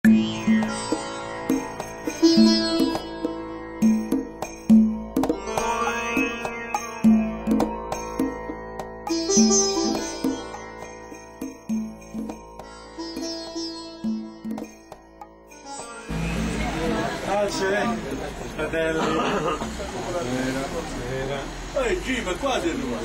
Fratelli, Gima, qua sei tu.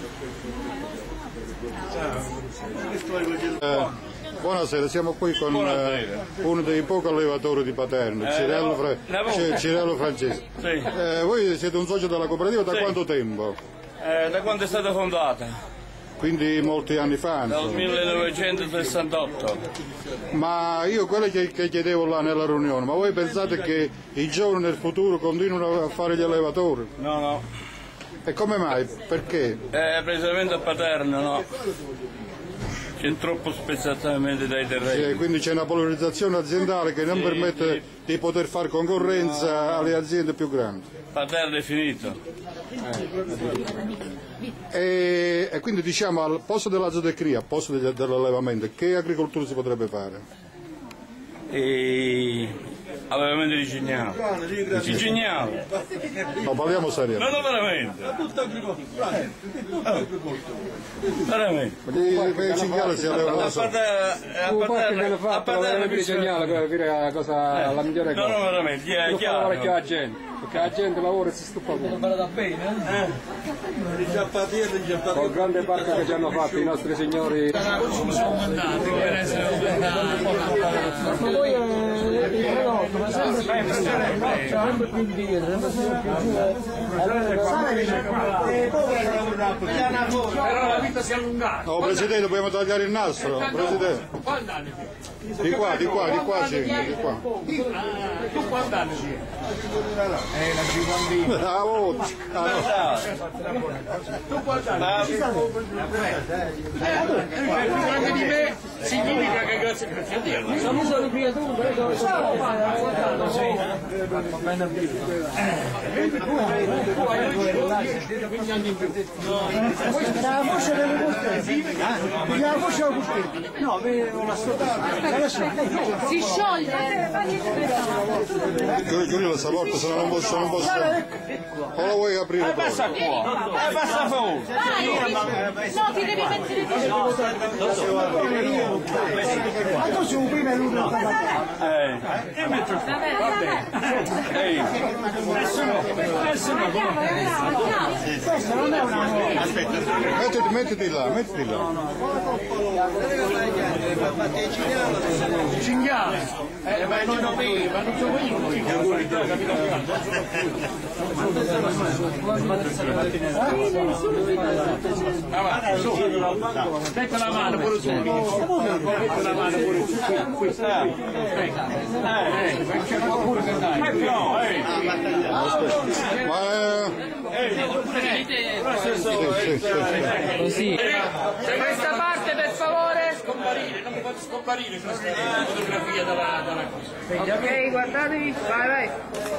Ciao. Buonasera, siamo qui con uno dei pochi allevatori di Paterno, Cirello Francesco. Sì. Voi siete un socio della cooperativa da quanto tempo? Da quando è stata fondata? Quindi molti anni fa. Dal 1968. Ma io quello che chiedevo là nella riunione, ma voi pensate che i giovani nel futuro continuino a fare gli allevatori? No, no. E come mai? Perché? Precisamente a Paterno, no. C'è troppo spezzatamente dai terreni. Sì, quindi c'è una polarizzazione aziendale che non permette di poter fare concorrenza alle aziende più grandi. Paterno è finito. E quindi diciamo al posto della zootecnia, al posto dell'allevamento, che agricoltura si potrebbe fare? Allevamento di cignale. Cignale. No, parliamo seriamente. No, veramente. Veramente. Il cignale si alleva da solo. A Paterno di cignale, la cosa la migliore cosa. No, veramente. Lo fa parecchio la gente, perché la gente lavora e si stufa bene. Con grande barca che ci hanno fatto i nostri signori. Sono mandati per essere Ma voi il prodotto, ma sempre più indietro, però la vita si è allungata. No, Presidente, dobbiamo tagliare il nastro, Presidente. Quanti anni? Di qua, di qua. Tu quanti anni sei? La cinquantina. Ah, oh, Tu quanti anni? Più grande di me significa che grazie a Dio. sono creature, Si scioglie. Giulio la stavolta, se no non posso. O la vuoi aprire? Passa qua. Passa fuori. No, ti devi mettere di ma tu sei un prima e l'ultimo questo non è una Mettiti là. Cinghiale. Ma non sono Mette la mano pure su. Mette la mano pure su. così. Questa parte per favore. Scomparire, non mi fate scomparire questa fotografia dalla cosa. Ok, guardatevi, vai.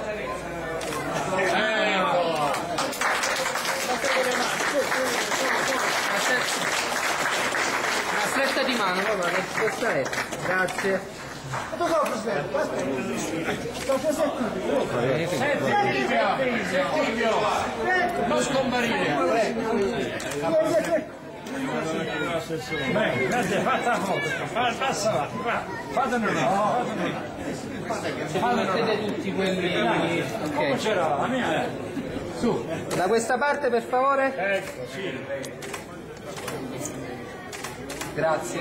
Una stretta di mano, questa è. Grazie. Non scomparire. Bene, grazie, fatta la foto, passa avanti, fatene una. Mettete tutti quelli. Come c'era la mia? Su. Da questa parte per favore. Ecco, sì. Grazie.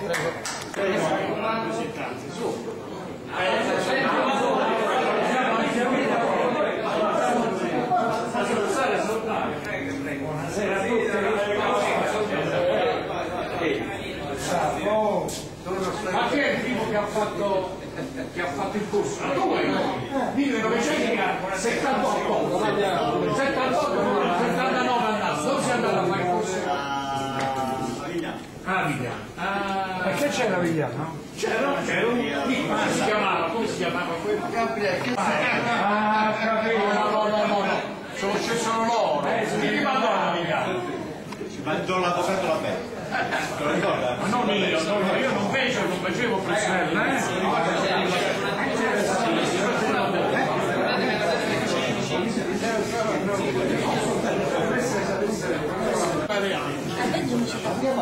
Buonasera a Ma chi è il primo che ha fatto il corso? Ma tu vuoi? 1978, 78, 79 andato, dove sei andato a fare il corso? A Vigliano. Perché c'era Vigliano? C'era un come si chiamava quello? Ah, capito. No. C'è solo loro. Mi rimandò a Vigliano. Mangiò l'avvocato la bella. Ma non io non facevo presidente.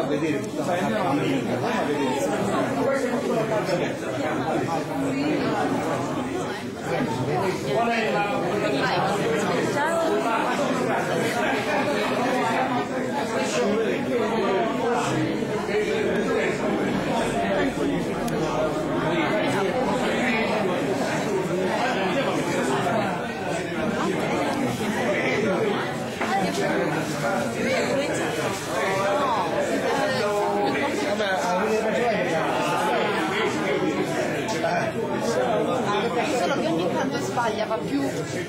vedere tutta la Qual è la solo che ogni tanto sbaglia, va più.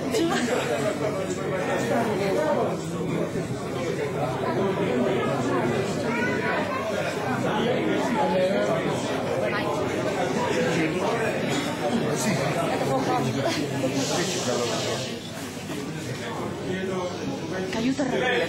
Aiuta a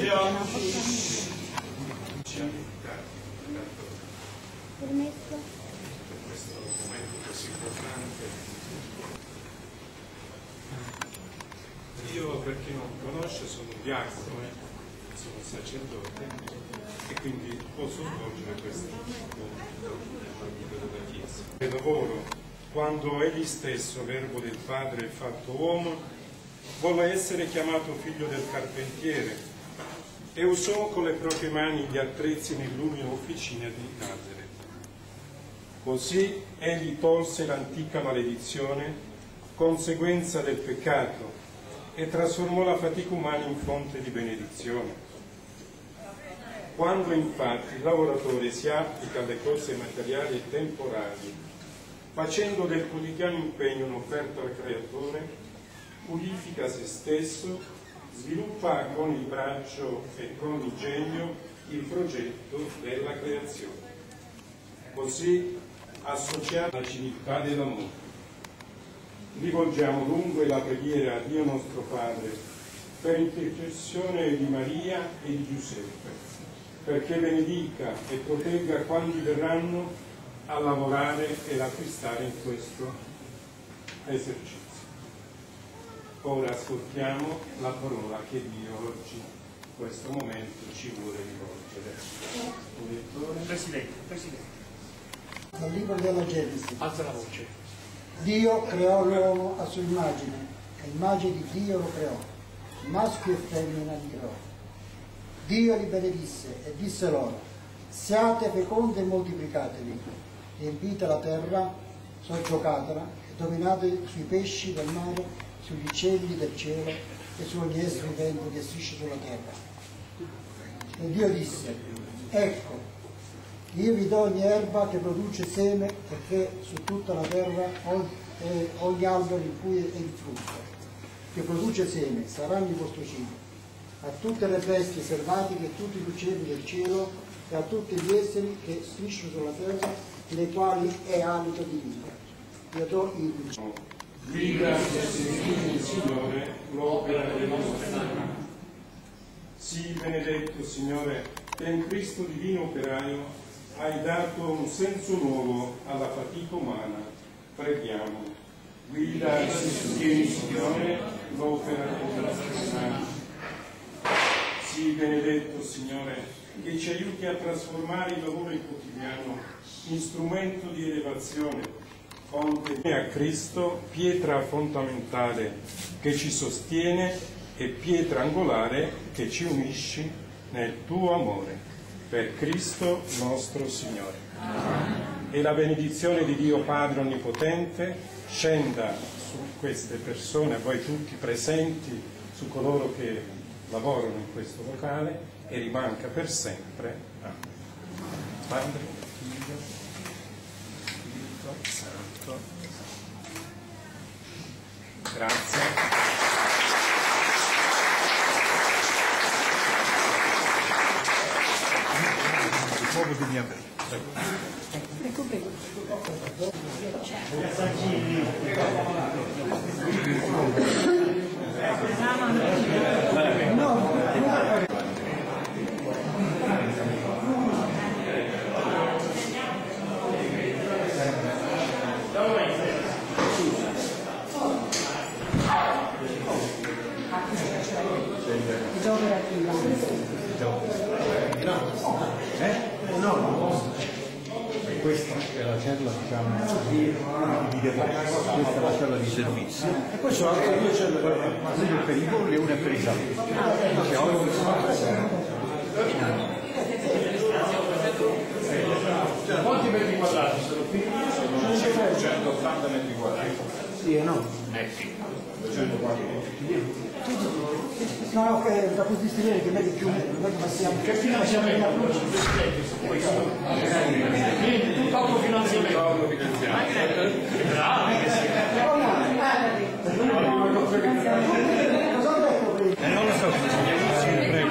Io, per chi non mi conosce, sono un diacono, sono un sacerdote e quindi posso svolgere questo compito nell'ambito della Chiesa. Il lavoro, quando egli stesso, Verbo del Padre fatto uomo, volle essere chiamato figlio del carpentiere e usò con le proprie mani gli attrezzi nell'umile officina di Nazareth. Così egli tolse l'antica maledizione, conseguenza del peccato, e trasformò la fatica umana in fonte di benedizione. Quando infatti il lavoratore si applica alle cose materiali e temporali, facendo del quotidiano impegno un'offerta al Creatore, purifica se stesso, sviluppa con il braccio e con l'ingegno il progetto della creazione. Così, associata alla civiltà dell'amore, rivolgiamo dunque la preghiera a Dio nostro Padre per intercessione di Maria e di Giuseppe, perché benedica e protegga quanti verranno a lavorare ed acquistare in questo esercizio. Ora ascoltiamo la parola che Dio oggi, in questo momento, ci vuole rivolgere. Presidente. Dal libro della Genesi. Alza la voce. Dio creò l'uomo a sua immagine, a immagine di Dio lo creò, maschio e femmina li creò. Dio li benedisse e disse loro: siate fecondi e moltiplicatevi, riempite la terra, soggiocatela e dominate sui pesci del mare, sugli uccelli del cielo e su ogni essere vivente che striscia sulla terra. E Dio disse: ecco, io vi do ogni erba che produce seme e che su tutta la terra ogni albero in cui è il frutto, che produce seme, saranno il vostro cibo. A tutte le bestie selvatiche e tutti gli uccelli del cielo e a tutti gli esseri che strisciano sulla terra, nei quali è alito di vita. Io do il cibo. Guida il Signore l'opera delle nostre mani. Sii benedetto, Signore, che in Cristo divino operaio hai dato un senso nuovo alla fatica umana. Preghiamo. Guida e sostieni, Signore, l'opera delle nostre mani. Sii benedetto, Signore, che ci aiuti a trasformare il lavoro quotidiano in strumento di elevazione, fonte a Cristo, pietra fondamentale che ci sostiene e pietra angolare che ci unisci nel tuo amore. Per Cristo nostro Signore. E la benedizione di Dio Padre Onnipotente scenda su queste persone, a voi tutti presenti, su coloro che lavorano in questo locale e rimanga per sempre. Amen. Padre, Figlio, Spirito Santo. Grazie. Uomo di mia vita. Prego. No, diciamo, divide questa è la cella di servizio e poi sono altre due celle, una per i bolli e una per i salti. Quanti metri quadrati sono qui? 180 metri quadrati. Sì e no? Sì, 240. No, ok, da questi stilini che vedi più, non è che passiamo. Che finanziamento? Tutto autofinanziamento. Non lo so, prego.